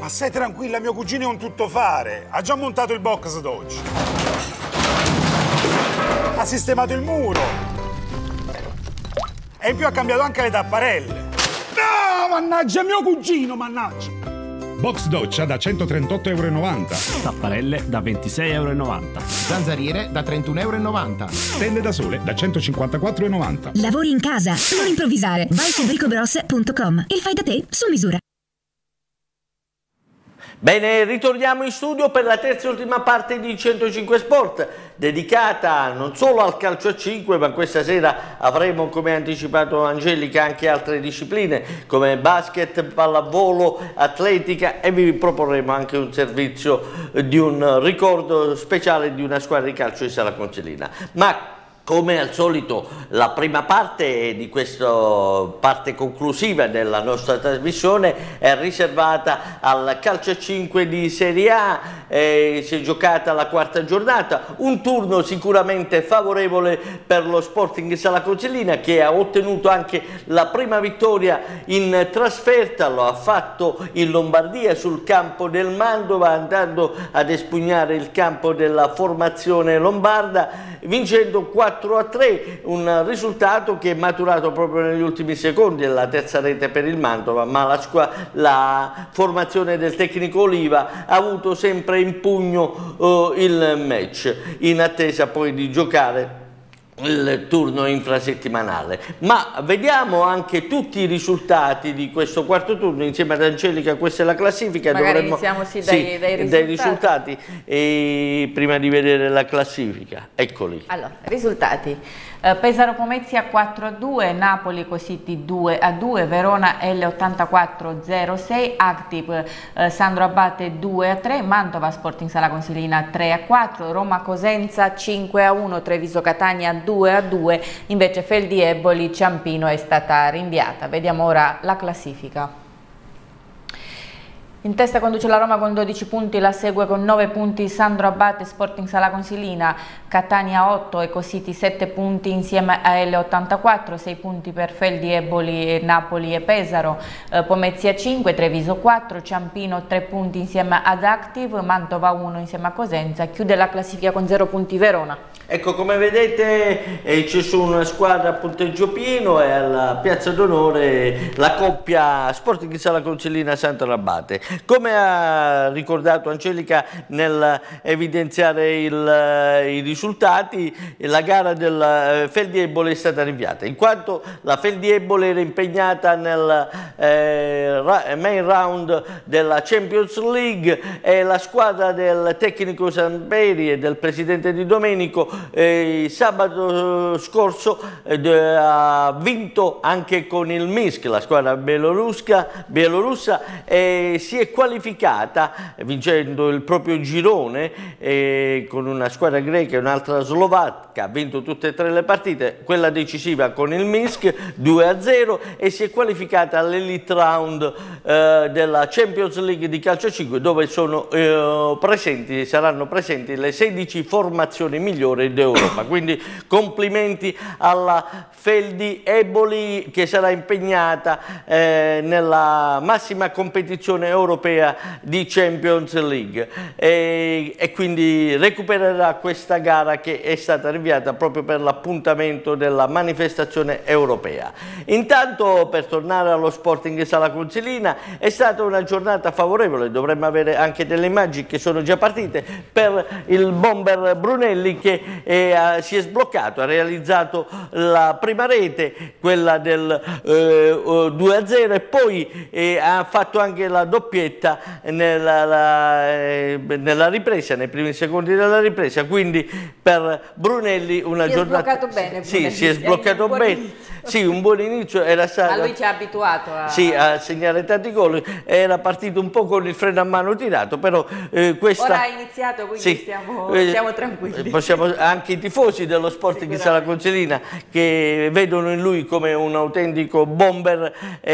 Ma stai tranquilla, mio cugino è un tuttofare. Ha già montato il box doccia. Ha sistemato il muro. E in più ha cambiato anche le tapparelle. No, mannaggia, mio cugino, mannaggia. Box doccia da 138,90 €. Tapparelle da 26,90 €. Zanzariere da 31,90 €. Tende da sole da 154,90 €. Lavori in casa? Non improvvisare. Vai su bricobros.com. Il fai da te su misura. Bene, ritorniamo in studio per la terza e ultima parte di 105 Sport, dedicata non solo al calcio a 5, ma questa sera avremo, come ha anticipato Angelica, anche altre discipline come basket, pallavolo, atletica, e vi proporremo anche un servizio di un ricordo speciale di una squadra di calcio di Sala Consilina. Ma come al solito la prima parte di questa parte conclusiva della nostra trasmissione è riservata al calcio a 5 di Serie A. Si è giocata la quarta giornata, un turno sicuramente favorevole per lo Sporting Sala Consilina, che ha ottenuto anche la prima vittoria in trasferta. Lo ha fatto in Lombardia sul campo del Mantova, andando ad espugnare il campo della formazione lombarda, vincendo 4-3, un risultato che è maturato proprio negli ultimi secondi, la terza rete per il Mantova, ma la formazione del tecnico Oliva ha avuto sempre in pugno il match, in attesa poi di giocare il turno infrasettimanale. Ma vediamo anche tutti i risultati di questo quarto turno insieme ad Angelica. Questa è la classifica. Magari iniziamo dai risultati. E prima di vedere la classifica, eccoli. Allora, risultati: Pesaro Pomezia 4-2, Napoli Cositi 2-2, Verona L84 0-6, Active Sandro Abate 2-3, Mantova Sporting Sala Consilina 3-4, Roma Cosenza 5-1, Treviso Catania 2-2, invece Feldi Eboli Ciampino è stata rinviata. Vediamo ora la classifica. In testa conduce la Roma con 12 punti, la segue con 9 punti Sandro Abate Sporting Sala Consilina, Catania 8 e Cositi 7 punti insieme a L84, 6 punti per Feldi Eboli, Napoli e Pesaro, Pomezia 5, Treviso 4, Ciampino 3 punti insieme ad Active, Mantova 1 insieme a Cosenza, chiude la classifica con 0 punti Verona. Ecco, come vedete c'è su una squadra a punteggio pieno e alla piazza d'onore la coppia Sporting Sala Consilina Sandro Abate. Come ha ricordato Angelica nel evidenziare i risultati, la gara del Feldi Eboli è stata rinviata, in quanto la Feldi Eboli era impegnata nel main round della Champions League e la squadra del tecnico Samperi e del presidente Di Domenico sabato scorso ha vinto anche con il Minsk, la squadra bielorussa, e si è qualificata vincendo il proprio girone con una squadra greca e un'altra slovacca. Ha vinto tutte e tre le partite, quella decisiva con il Minsk 2-0, e si è qualificata all'Elite Round della Champions League di calcio a 5, dove saranno presenti le 16 formazioni migliori d'Europa. Quindi complimenti alla Feldi Eboli, che sarà impegnata nella massima competizione europea di Champions League e quindi recupererà questa gara che è stata rinviata proprio per l'appuntamento della manifestazione europea. Intanto, per tornare allo Sporting Sala Consilina, è stata una giornata favorevole, dovremmo avere anche delle immagini che sono già partite, per il bomber Brunelli, che si è sbloccato, ha realizzato la prima rete, quella del 2-0, e poi ha fatto anche la doppietta nella ripresa, nei primi secondi della ripresa. Quindi per Brunelli una giornata... Si è sbloccato bene. Sì, si è sbloccato bene. Sì, un buon inizio, era stato... Ma lui ci ha abituato a... Sì, a segnare tanti gol, era partito un po' con il freno a mano tirato, però questa... Ora ha iniziato, quindi sì, siamo tranquilli. Anche i tifosi dello Sporting Sala Consilina, che vedono in lui come un autentico bomber,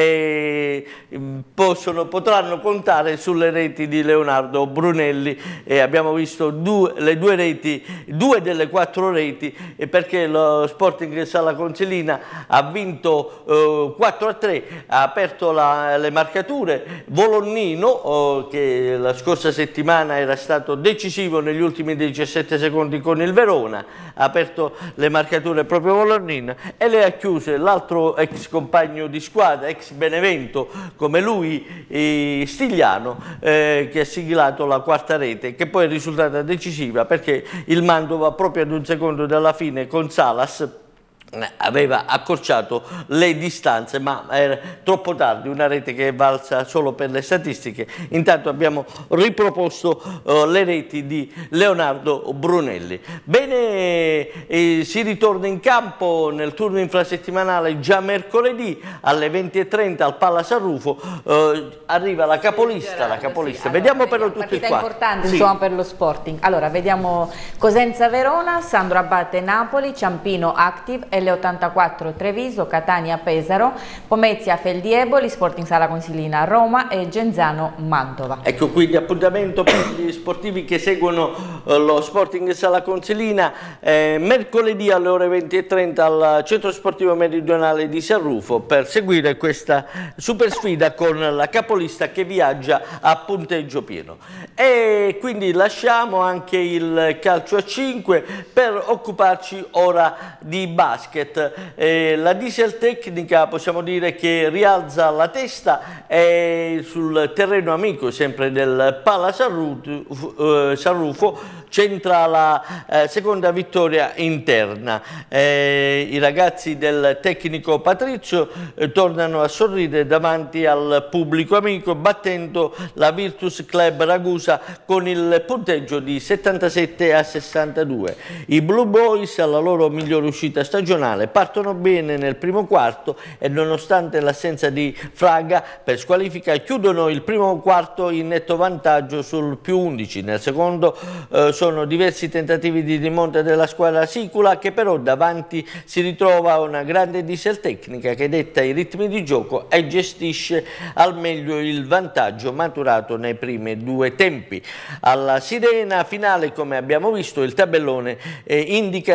potranno contare sulle reti di Leonardo Brunelli. Abbiamo visto le due reti, 2 delle 4 reti, perché lo Sporting Sala Consilina ha ha vinto 4-3, ha aperto le marcature. Volonnino, che la scorsa settimana era stato decisivo negli ultimi 17 secondi con il Verona, ha aperto le marcature proprio Volonnino, e le ha chiuse l'altro ex compagno di squadra, ex Benevento come lui, Stigliano, che ha siglato la quarta rete, che poi è risultata decisiva perché il Mantova, proprio ad un secondo dalla fine, con Salas aveva accorciato le distanze, ma era troppo tardi, una rete che è valsa solo per le statistiche. Intanto abbiamo riproposto le reti di Leonardo Brunelli. Bene, si ritorna in campo nel turno infrasettimanale già mercoledì alle 20:30 al Palla San Rufo, arriva la capolista. Sì, Vediamo allora, però tutti qua. Importante, sì, insomma, per lo Sporting. Allora, vediamo Cosenza Verona, Sandro Abate Napoli, Ciampino Active, L84 Treviso, Catania Pesaro, Pomezia Feldieboli, Sporting Sala Consilina Roma e Genzano Mantova. Ecco quindi appuntamento per gli sportivi che seguono lo Sporting Sala Consilina mercoledì alle ore 20:30 al Centro Sportivo Meridionale di San Rufo per seguire questa super sfida con la capolista che viaggia a punteggio pieno. E quindi lasciamo anche il calcio a 5 per occuparci ora di basket. La Diesel Tecnica possiamo dire che rialza la testa sul terreno amico sempre del Palla San Rufo, centra la seconda vittoria interna. I ragazzi del tecnico Patrizio tornano a sorridere davanti al pubblico amico, battendo la Virtus Club Ragusa con il punteggio di 77-62. I Blue Boys, alla loro migliore uscita stagionale, partono bene nel primo quarto e nonostante l'assenza di Fraga per squalifica chiudono il primo quarto in netto vantaggio sul +11. Nel secondo sono diversi tentativi di rimonta della squadra sicula, che però davanti si ritrova una grande Diesel Tecnica che detta i ritmi di gioco e gestisce al meglio il vantaggio maturato nei primi due tempi. Alla sirena finale, come abbiamo visto, il tabellone indica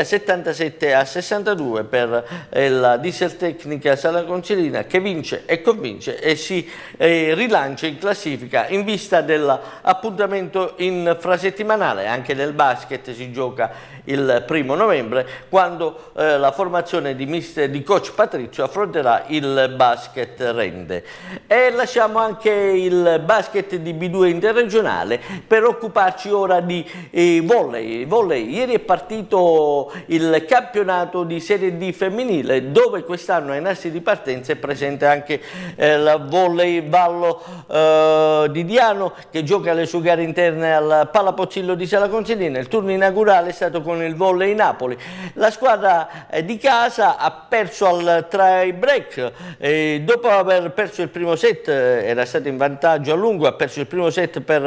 77-62 per la Diesel Tecnica Sala Consilina, che vince e convince e si rilancia in classifica in vista dell'appuntamento infrasettimanale. Anche nel basket si gioca il 1° novembre, quando la formazione di coach Patrizio affronterà il basket Rende. E lasciamo anche il basket di B2 interregionale per occuparci ora di volley. Ieri è partito il campionato di Serie D femminile, dove quest'anno ai nastri di partenza è presente anche la Volley Vallo di Diano, che gioca le sue gare interne al Palapozzillo di Sala Consilina. Il turno inaugurale è stato con il Volley Napoli. La squadra di casa ha perso al tie break, dopo aver perso il primo set, era stato in vantaggio a lungo, ha perso il primo set per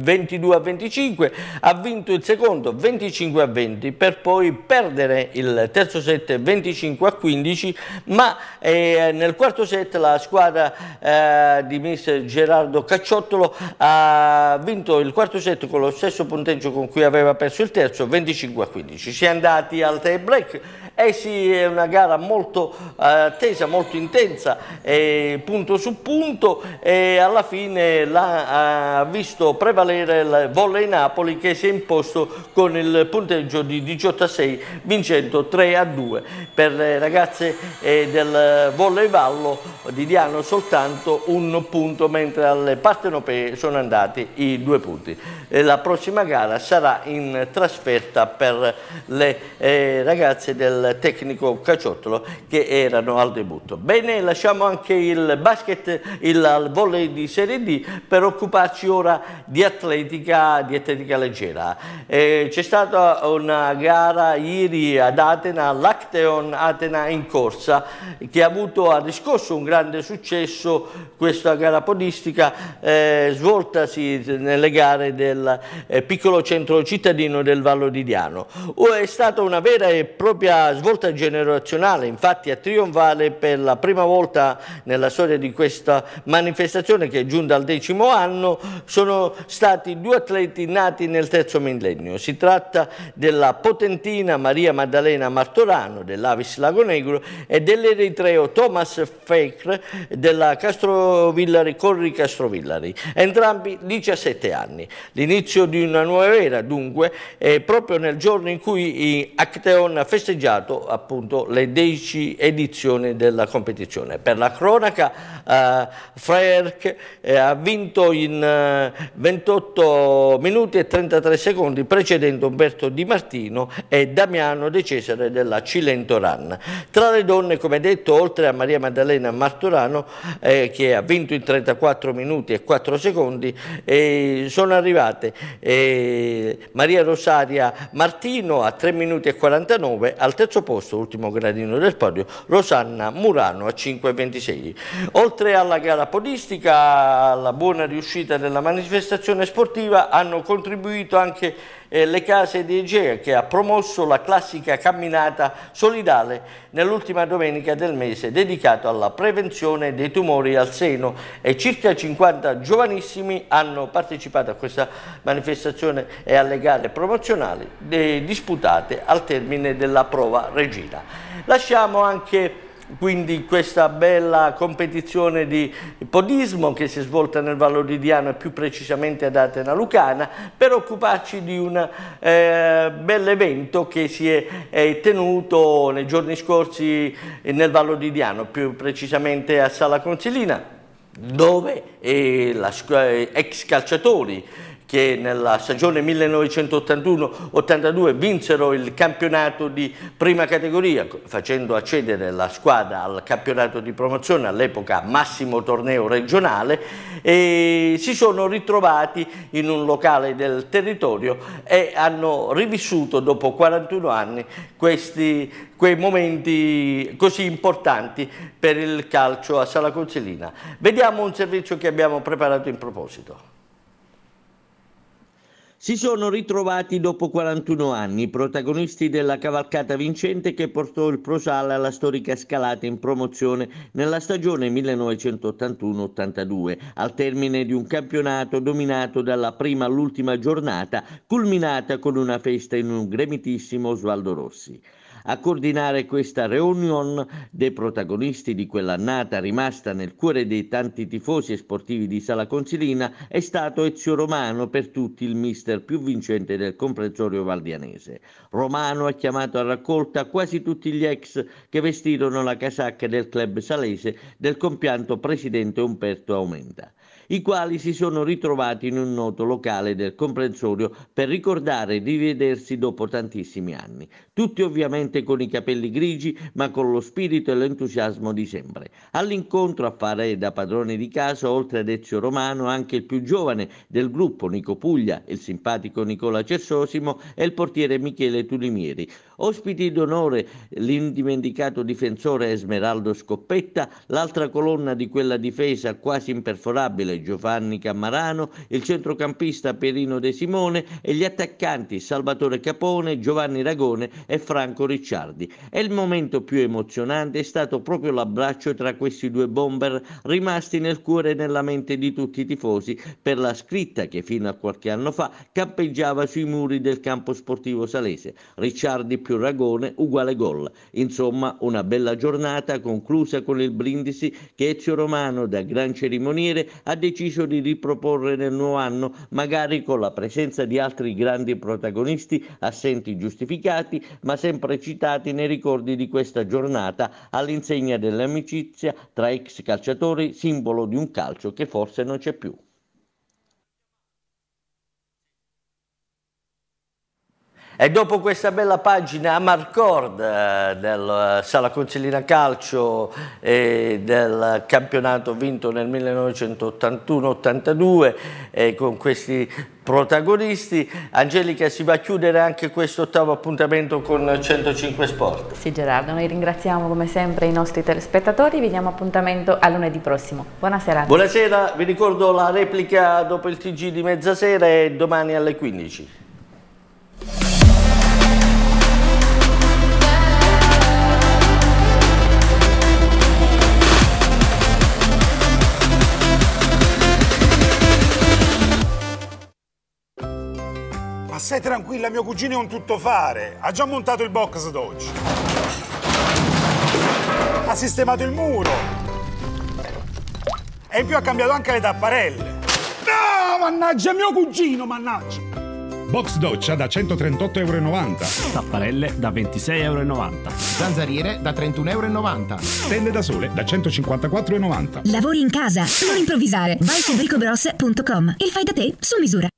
22-25, ha vinto il secondo 25-20 per poi perdere il terzo set 25-15, ma nel quarto set la squadra di mister Gerardo Cacciottolo ha vinto il quarto set con lo stesso punteggio con cui aveva perso il terzo, 25-15. Si è andati al tie break e sì, è una gara molto attesa, molto intensa, punto su punto, e alla fine ha visto prevalere il Volley Napoli, che si è imposto con il punteggio di 18-6, vincendo 3-2. Per le ragazze del Volley Vallo di Diano soltanto un punto, mentre alle partenopee sono andati i 2 punti. La prossima gara sarà in trasferta per le ragazze del tecnico Cacciottolo, che erano al debutto. Bene, lasciamo anche il basket, il volley di Serie D per occuparci ora di atletica leggera. C'è stata una gara ieri ad Atena, l'Acteon Atena in corsa, che ha riscosso un grande successo. Questa gara podistica svoltasi nelle gare del piccolo centro cittadino del Vallo di Diano. È stata una vera e propria svolta generazionale, infatti a trionfare per la prima volta nella storia di questa manifestazione, che è giunta al 10° anno, sono stati 2 atleti nati nel terzo millennio. Si tratta della potentina Maria Maddalena Martorano dell'Avis Lago Negro e dell'eritreo Thomas Fekr della Castrovillari Corri Castrovillari, entrambi 17 anni. L'inizio di una nuova era, dunque, è proprio nel giorno in cui Acteon ha festeggiato appunto le 10 edizioni della competizione. Per la cronaca, Freirk ha vinto in 28 minuti e 33 secondi, precedendo Umberto Di Martino e Damiano De Cesare della Cilento Run. Tra le donne, come detto, oltre a Maria Maddalena Martorano, che ha vinto in 34 minuti e 4 secondi, sono arrivate Maria Rosaria Martino a 3 minuti e 49, al terzo posto, ultimo gradino del podio, Rosanna Murano a 5,26. Oltre alla gara podistica, alla buona riuscita della manifestazione sportiva hanno contribuito anche le case di Egea, che ha promosso la classica camminata solidale nell'ultima domenica del mese dedicata alla prevenzione dei tumori al seno, e circa 50 giovanissimi hanno partecipato a questa manifestazione e alle gare promozionali disputate al termine della prova regina. Lasciamo anche quindi questa bella competizione di podismo che si è svolta nel Vallodidiano e più precisamente ad Atena Lucana, per occuparci di un bell'evento che si è tenuto nei giorni scorsi nel Vallodidiano, più precisamente a Sala Consilina, dove ex calciatori che nella stagione 1981-82 vinsero il campionato di prima categoria, facendo accedere la squadra al campionato di promozione, all'epoca massimo torneo regionale, e si sono ritrovati in un locale del territorio e hanno rivissuto dopo 41 anni quei momenti così importanti per il calcio a Sala Consilina. Vediamo un servizio che abbiamo preparato in proposito. Si sono ritrovati dopo 41 anni i protagonisti della cavalcata vincente che portò il Prosale alla storica scalata in promozione nella stagione 1981-82, al termine di un campionato dominato dalla prima all'ultima giornata, culminata con una festa in un gremitissimo Osvaldo Rossi. A coordinare questa reunion dei protagonisti di quell'annata rimasta nel cuore dei tanti tifosi e sportivi di Sala Consilina è stato Ezio Romano, per tutti il mister più vincente del comprensorio valdianese. Romano ha chiamato a raccolta quasi tutti gli ex che vestirono la casacca del club salese del compianto presidente Umberto Aumenta, i quali si sono ritrovati in un noto locale del comprensorio per ricordare di rivedersi dopo tantissimi anni, tutti ovviamente con i capelli grigi ma con lo spirito e l'entusiasmo di sempre. All'incontro a fare da padrone di casa, oltre ad Ezio Romano, anche il più giovane del gruppo Nico Puglia, il simpatico Nicola Cessosimo e il portiere Michele Tulimieri. Ospiti d'onore l'indimenticato difensore Esmeraldo Scoppetta, l'altra colonna di quella difesa quasi imperforabile Giovanni Cammarano, il centrocampista Pierino De Simone e gli attaccanti Salvatore Capone, Giovanni Ragone e Franco Ricciardi. E il momento più emozionante è stato proprio l'abbraccio tra questi due bomber rimasti nel cuore e nella mente di tutti i tifosi per la scritta che fino a qualche anno fa campeggiava sui muri del campo sportivo salese: Ricciardi più Ragone uguale gol. Insomma, una bella giornata conclusa con il brindisi che Ezio Romano, da gran cerimoniere, ha deciso di riproporre nel nuovo anno, magari con la presenza di altri grandi protagonisti assenti giustificati, ma sempre citati nei ricordi di questa giornata, all'insegna dell'amicizia tra ex calciatori, simbolo di un calcio che forse non c'è più. E dopo questa bella pagina a Marcord del Sala Consilina Calcio e del campionato vinto nel 1981-82 con questi protagonisti, Angelica, si va a chiudere anche questo ottavo appuntamento con 105 Sport. Sì Gerardo, noi ringraziamo come sempre i nostri telespettatori, vi diamo appuntamento a lunedì prossimo. Buonasera. Buonasera, vi ricordo la replica dopo il TG di mezzasera e domani alle 15. Ma stai tranquilla, mio cugino è un tuttofare. Ha già montato il box doccia. Ha sistemato il muro. E in più ha cambiato anche le tapparelle. No, mannaggia, mio cugino, mannaggia. Box doccia da 138,90 €. Tapparelle da 26,90 €. Zanzariere da 31,90 €. Tende da sole da 154,90 €. Lavori in casa? Non improvvisare. Vai su bricobros.com. Il fai da te su misura.